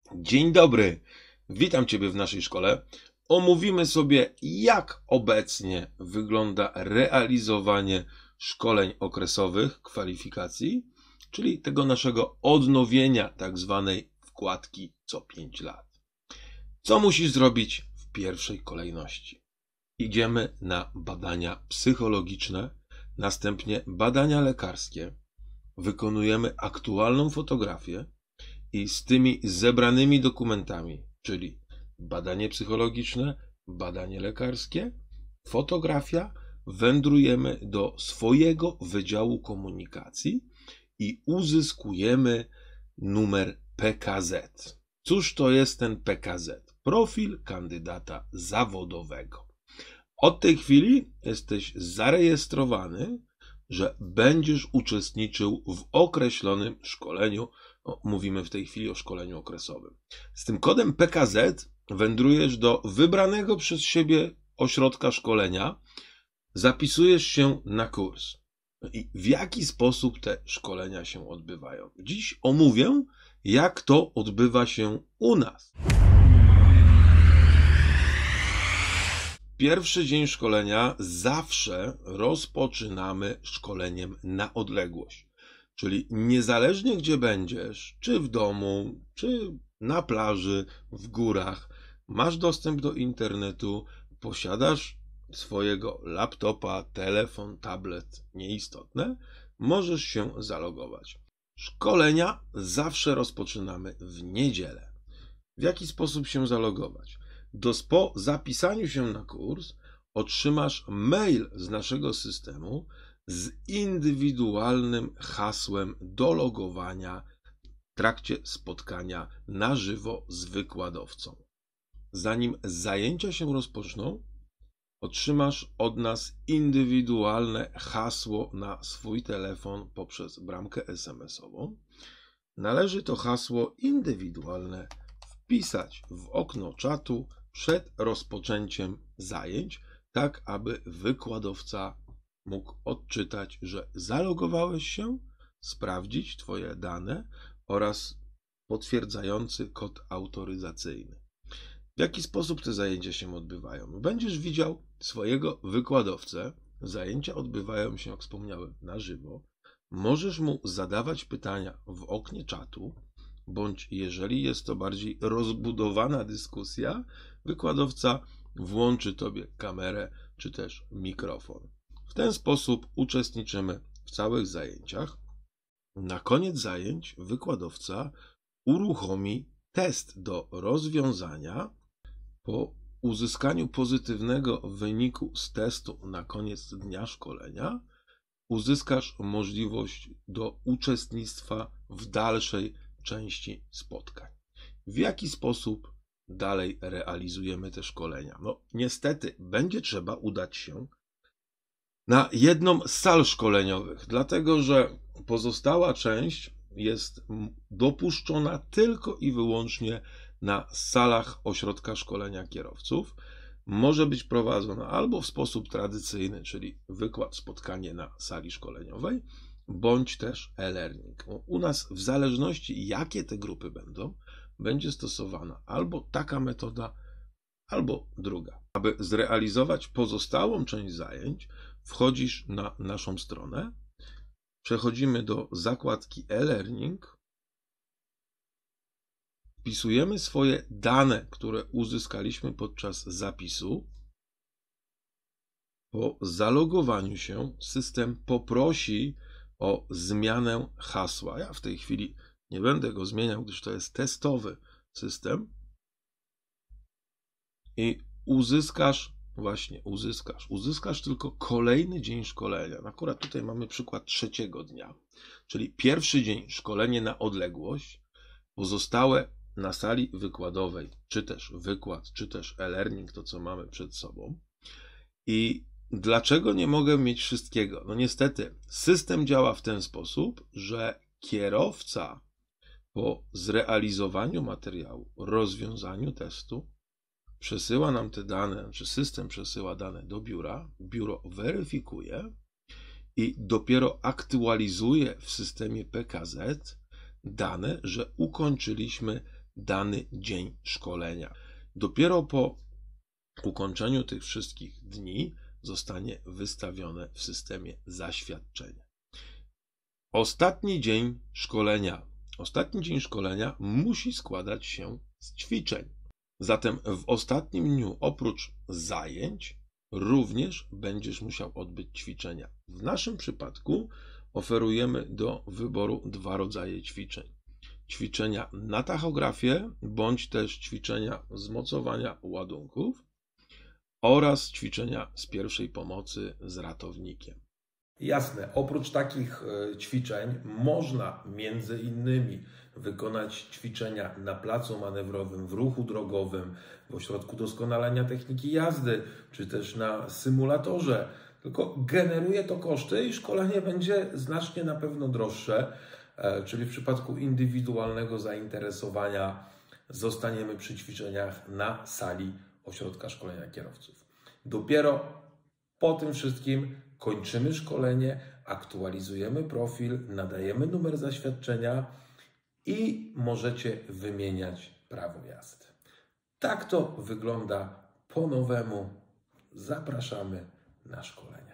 Dzień dobry, witam Ciebie w naszej szkole. Omówimy sobie, jak obecnie wygląda realizowanie szkoleń okresowych kwalifikacji, czyli tego naszego odnowienia tak zwanej wkładki co 5 lat. Co musisz zrobić w pierwszej kolejności? Idziemy na badania psychologiczne, następnie badania lekarskie, wykonujemy aktualną fotografię, i z tymi zebranymi dokumentami, czyli badanie psychologiczne, badanie lekarskie, fotografia, wędrujemy do swojego Wydziału Komunikacji i uzyskujemy numer PKZ. Cóż to jest ten PKZ? Profil kandydata zawodowego. Od tej chwili jesteś zarejestrowany, że będziesz uczestniczył w określonym szkoleniu. Mówimy w tej chwili o szkoleniu okresowym. Z tym kodem PKZ wędrujesz do wybranego przez siebie ośrodka szkolenia, zapisujesz się na kurs. I w jaki sposób te szkolenia się odbywają? Dziś omówię, jak to odbywa się u nas. Pierwszy dzień szkolenia zawsze rozpoczynamy szkoleniem na odległość. Czyli niezależnie gdzie będziesz, czy w domu, czy na plaży, w górach, masz dostęp do internetu, posiadasz swojego laptopa, telefon, tablet, nieistotne, możesz się zalogować. Szkolenia zawsze rozpoczynamy w niedzielę. W jaki sposób się zalogować? Po zapisaniu się na kurs otrzymasz mail z naszego systemu z indywidualnym hasłem do logowania w trakcie spotkania na żywo z wykładowcą. Zanim zajęcia się rozpoczną, otrzymasz od nas indywidualne hasło na swój telefon poprzez bramkę SMS-ową. Należy to hasło indywidualne wpisać w okno czatu przed rozpoczęciem zajęć, tak aby wykładowca mógł odczytać, że zalogowałeś się, sprawdzić Twoje dane oraz potwierdzający kod autoryzacyjny. W jaki sposób te zajęcia się odbywają? Będziesz widział swojego wykładowcę. Zajęcia odbywają się, jak wspomniałem, na żywo. Możesz mu zadawać pytania w oknie czatu, bądź jeżeli jest to bardziej rozbudowana dyskusja, wykładowca włączy Tobie kamerę czy też mikrofon. W ten sposób uczestniczymy w całych zajęciach. Na koniec zajęć wykładowca uruchomi test do rozwiązania. Po uzyskaniu pozytywnego wyniku z testu na koniec dnia szkolenia uzyskasz możliwość do uczestnictwa w dalszej części spotkań. W jaki sposób dalej realizujemy te szkolenia? No, niestety będzie trzeba udać się na jedną z sal szkoleniowych, dlatego że pozostała część jest dopuszczona tylko i wyłącznie na salach ośrodka szkolenia kierowców. Może być prowadzona albo w sposób tradycyjny, czyli wykład, spotkanie na sali szkoleniowej, bądź też e-learning. U nas, w zależności jakie te grupy będą, będzie stosowana albo taka metoda, albo druga. Aby zrealizować pozostałą część zajęć, wchodzisz na naszą stronę, przechodzimy do zakładki e-learning, wpisujemy swoje dane, które uzyskaliśmy podczas zapisu. Po zalogowaniu się system poprosi o zmianę hasła. Ja w tej chwili nie będę go zmieniał, gdyż to jest testowy system. I uzyskasz tylko kolejny dzień szkolenia. Akurat tutaj mamy przykład trzeciego dnia, czyli pierwszy dzień szkolenie na odległość, pozostałe na sali wykładowej, czy też wykład, czy też e-learning, to co mamy przed sobą. I dlaczego nie mogę mieć wszystkiego? No niestety, system działa w ten sposób, że kierowca po zrealizowaniu materiału, rozwiązaniu testu, przesyła nam te dane, czy system przesyła dane do biura, biuro weryfikuje i dopiero aktualizuje w systemie PKZ dane, że ukończyliśmy dany dzień szkolenia. Dopiero po ukończeniu tych wszystkich dni zostanie wystawione w systemie zaświadczenie. Ostatni dzień szkolenia musi składać się z ćwiczeń. Zatem w ostatnim dniu oprócz zajęć również będziesz musiał odbyć ćwiczenia. W naszym przypadku oferujemy do wyboru 2 rodzaje ćwiczeń. Ćwiczenia na tachografię, bądź też ćwiczenia z mocowania ładunków oraz ćwiczenia z pierwszej pomocy z ratownikiem. Jasne, oprócz takich ćwiczeń można między innymi wykonać ćwiczenia na placu manewrowym, w ruchu drogowym, w ośrodku doskonalenia techniki jazdy, czy też na symulatorze. Tylko generuje to koszty i szkolenie będzie znacznie na pewno droższe, czyli w przypadku indywidualnego zainteresowania zostaniemy przy ćwiczeniach na sali ośrodka szkolenia kierowców. Dopiero po tym wszystkim kończymy szkolenie, aktualizujemy profil, nadajemy numer zaświadczenia i możecie wymieniać prawo jazdy. Tak to wygląda po nowemu. Zapraszamy na szkolenie.